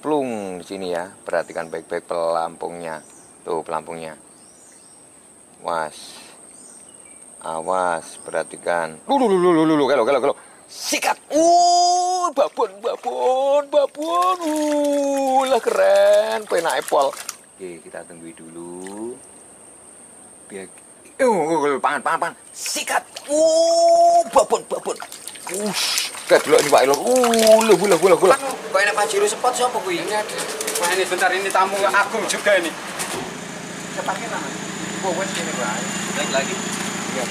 nyemplung di sini ya. Perhatikan baik-baik pelampungnya. Tuh pelampungnya. Awas, perhatikan. Kalau. Sikat. Babon. Lah keren, penak epol. Oke, kita tunggu dulu. Biar pangan. Sikat. Babon. Kayak dulu ini Pak Ilor. Bola. Kok enak Pak Jiro spot siapa kuwi? Ini ada. Wah ini bentar, ini tamu agung juga ini. Sepaknya mana? Wes ini Pak. Lagi. Ya.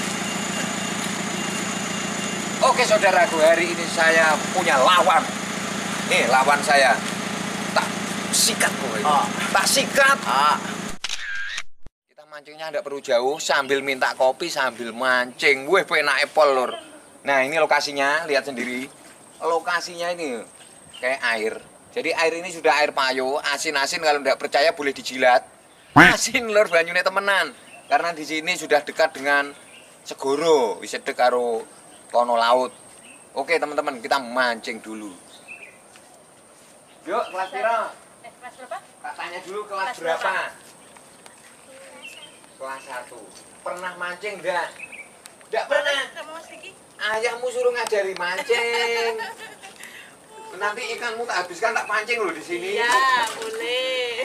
Oke saudaraku, hari ini saya punya lawan. Nih lawan saya. Tak sikat kok. Tak sikat. Kita mancingnya tidak perlu jauh, sambil minta kopi sambil mancing. Wih, penak epol lur. Nah ini lokasinya, lihat sendiri. Lokasinya ini kayak air. Jadi air ini sudah air payo, asin-asin, kalau tidak percaya boleh dijilat. Asin lur, banyune temenan. Karena di sini sudah dekat dengan segoro, bisa dekat karo kono laut. Oke teman-teman, kita mancing dulu. Yuk, kelas pira? Kelas berapa? Tak tanya dulu kelas berapa? Kelas 1. Pernah mancing enggak? Enggak pernah. Sama Mas Diki? Ayahmu suruh ngajari mancing. Nanti ikanmu tak habiskan, tak pancing loh di sini. Iya, boleh.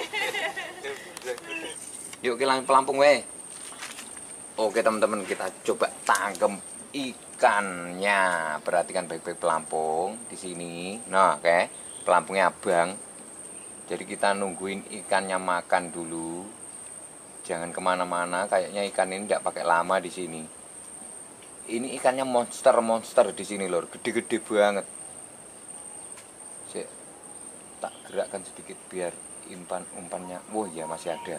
Yuk kilang pelampung weh. Oke teman-teman, kita coba tangkap ikannya. Perhatikan baik-baik pelampung di sini. Nah, oke. Pelampungnya abang. Jadi kita nungguin ikannya makan dulu. Jangan kemana-mana. Kayaknya ikan ini tidak pakai lama di sini. Ini ikannya monster di sini lor, gede-gede banget. Tak gerakkan sedikit biar umpannya. Wah ya masih ada.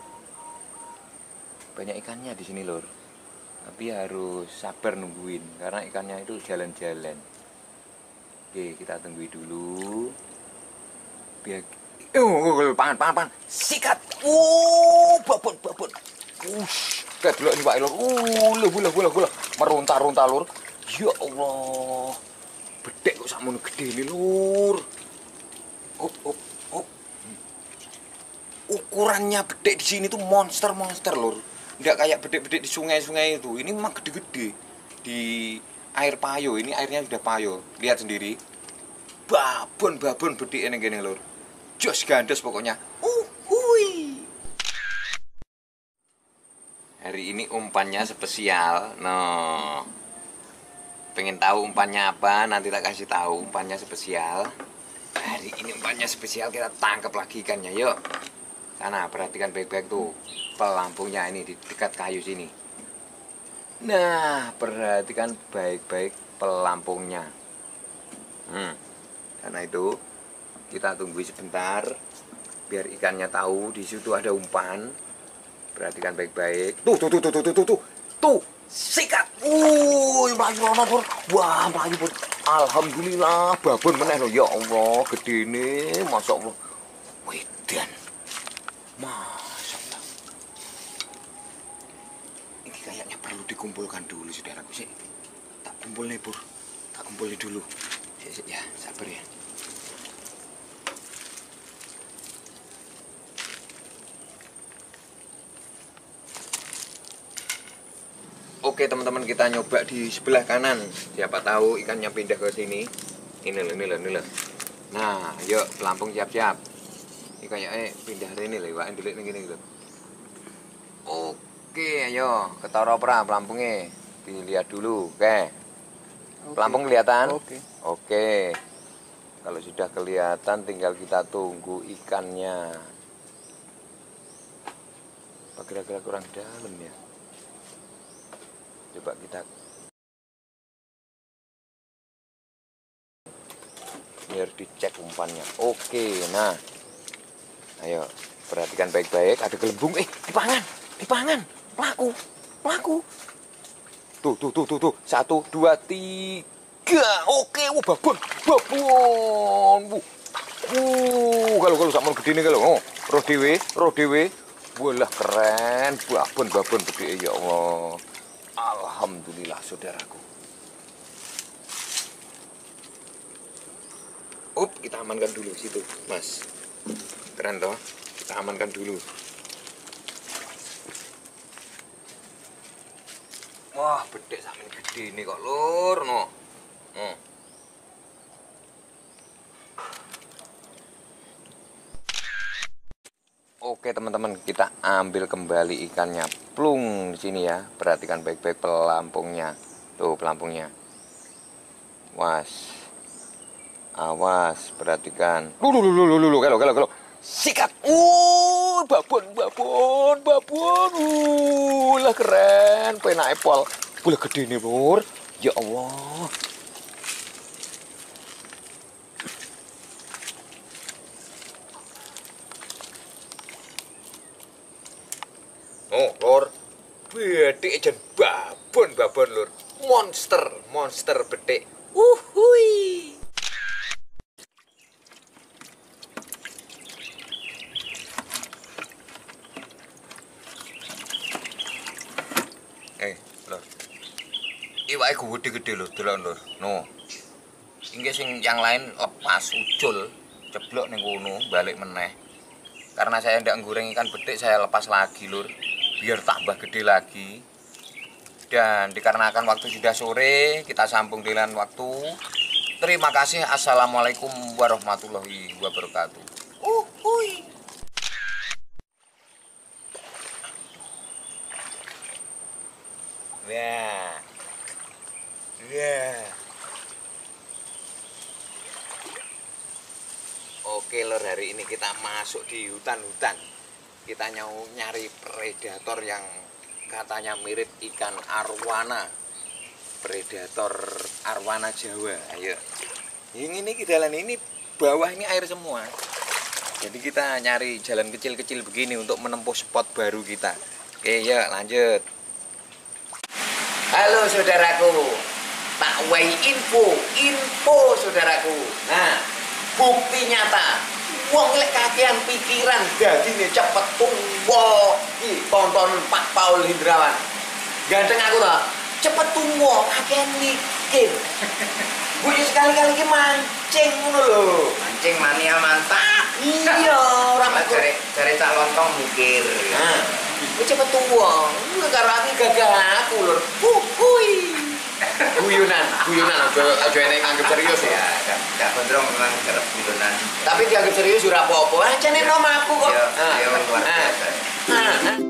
Banyak ikannya di sini lor. Tapi harus sabar nungguin karena ikannya itu jalan-jalan. Oke, kita tunggu dulu. Biar pangan. Sikat. Babon. Kayak dulu ini Pak Ilor. Bola. Meronta-ronta lur. Ya Allah. Bedek kok sakmono gede ini lur. Ukurannya bedek di sini tuh monster lur. Enggak kayak bedek-bedek di sungai-sungai itu. Ini memang gede-gede. Di air payo, ini airnya sudah payo. Lihat sendiri. Babon bedek ini gini lur. Jos gandos pokoknya. Hari ini umpannya spesial. No. Pengen tahu umpannya apa? Nanti tak kasih tahu umpannya spesial. Hari ini umpannya spesial, kita tangkap lagi ikannya. Yuk. Sana perhatikan baik-baik tuh pelampungnya ini di dekat kayu sini. Nah, perhatikan baik-baik pelampungnya. Karena itu kita tunggu sebentar biar ikannya tahu di situ ada umpan. Perhatikan baik-baik. Tuh, sikat. Melayu lor. Wah, melayu pun. Alhamdulillah, babon meneh lho. Ya Allah, gede ini, Masya Allah. Wedan. Masya Allah. Ini kayaknya perlu dikumpulkan dulu, saudaraku. Sik. Tak kumpul nih, Pur. Tak kumpulin dulu. Sik, ya, sabar ya. Oke teman-teman, kita nyoba di sebelah kanan. Siapa tahu ikannya pindah ke sini. Ini loh. Nah, yuk pelampung siap-siap. Ini kayaknya pindah ke ini loh, Pak. Delik gini loh. Oke, ayo ketara pra pelampungnya. Dilihat dulu, oke. Pelampung kelihatan? Oke. Kalau sudah kelihatan, tinggal kita tunggu ikannya. Kira-kira kurang dalam ya. Coba kita biar dicek umpannya. Oke, nah ayo perhatikan baik-baik, ada gelembung. Dipangan pelaku. Tuh 1, 2, 3. Oke, babon. Kalau sakmono gede nih kalau. Roh dewe. Walah keren, babon gede ya Allah. Alhamdulillah saudaraku. kita amankan dulu situ, Mas. Keren toh? Kita amankan dulu. Wah, bedek sampe gede ini kok, Lur, no. Oke teman-teman, kita ambil kembali ikannya. Plung di sini ya. Perhatikan baik-baik pelampungnya. Tuh pelampungnya. Awas, perhatikan. Kalau. Sikat. Babon. Lah keren, penak epol. Boleh gede nih, Lur. Ya Allah. Oh, Lur. Bedek jan babon, Lur. Monster bedek. Uhui. Lur. Iwake gede-gede lho, delok Lur. No. Inggih sing yang lain lepas ucul, ceblok ning kono, balik meneh. Karena saya ndak goreng ikan bedek, saya lepas lagi, Lur. Biar tambah gede lagi. Dan dikarenakan waktu sudah sore, kita sambung dengan waktu. Terima kasih. Assalamualaikum warahmatullahi wabarakatuh. Uhuy. Ya. Oke Lur, hari ini kita masuk di hutan-hutan. Kita nyari predator yang katanya mirip ikan arwana. Predator arwana Jawa. Ayo. Ini jalan ini bawah ini air semua. Jadi kita nyari jalan kecil-kecil begini untuk menempuh spot baru kita. Oke, ya lanjut. Halo saudaraku. Tak wei info saudaraku. Nah, bukti nyata. Wong lek kakean pikiran dadine cepet tuwa. Iki tonton Pak Paul Hindrawan. Ganteng aku to. Cepet tuwa, kakean mikir. Gue sekali-kali ki mancing ngono lho. Mancing mania mantap. Iya, ora Cari cak lontong mikir. Nah, gue cepet tuwa. Gue karo aku gagah aku lho. Hui. Guyonan aja enek anggap serius ya. Gak gondrong memang kerep guyonan. Tapi dianggap serius ora apa-apa. Aja nek nomah aku kok. Yo luar biasa. Nah.